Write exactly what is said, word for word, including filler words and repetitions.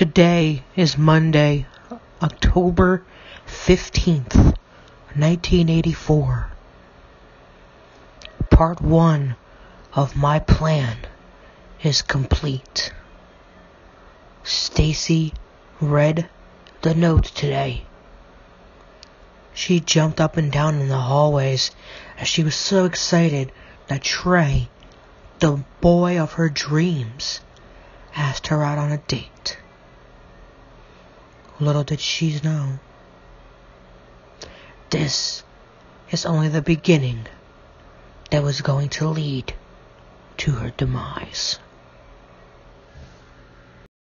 Today is Monday, October fifteenth, nineteen eighty-four. Part one of my plan is complete. Stacy read the note today. She jumped up and down in the hallways as she was so excited that Trey, the boy of her dreams, asked her out on a date. Little did she know, this is only the beginning that was going to lead to her demise.